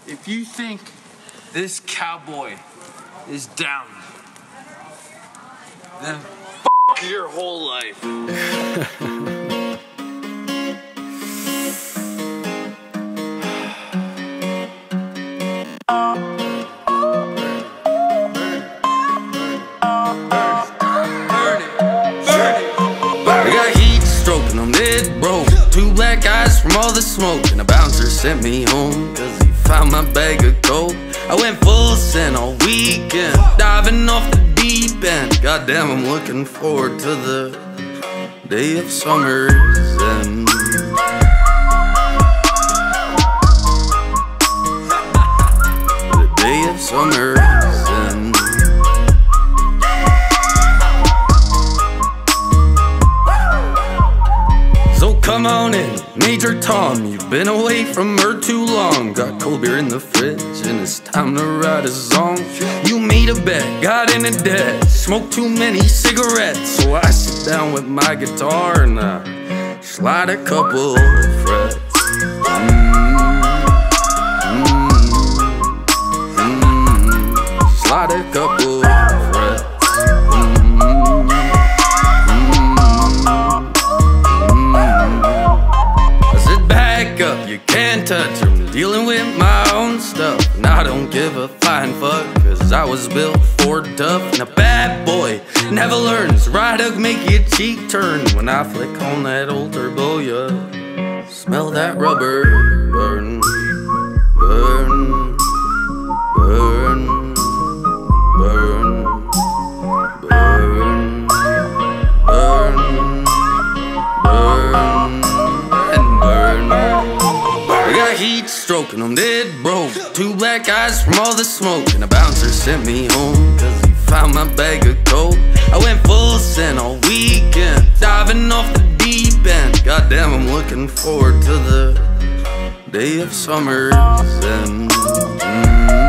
If you think this cowboy is down, then f your whole life. I got heat stroking them, it broke. 2 black eyes from all the smoke, and a bouncer sent me home cause he found my bag of coke. I went full send all weekend, diving off the deep end. Goddamn, I'm looking forward to the day of summer's end. The day of summer's end. So come on in, Major Tom, you've been away from her too long. Got cold beer in the fridge and it's time to write a song. You made a bet, got into debt, smoked too many cigarettes. So I sit down with my guitar and I slide a couple of frets. Slide a couple of frets. You can't touch them, dealing with my own stuff. And I don't give a flying fuck, cause I was built for tough. And a bad boy never learns, right hook make your cheek turn. When I flick on that old turbo, you smell that rubber burn, burn, burn, burn, burn, burn, burn, and burn. I got heat stroking them, dead broke. 2 black eyes from all the smoke, and a bouncer sent me home cause he found my bag of coke. I went full send all weekend, diving off the deep end. Goddamn, I'm looking forward to the day of summer's end.